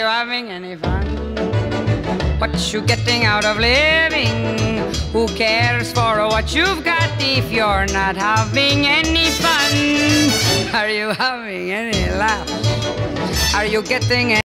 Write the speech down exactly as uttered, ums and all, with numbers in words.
having any fun? What you getting out of living? Who cares for what you've got if you're not having any fun? Are you having any laugh? Are you getting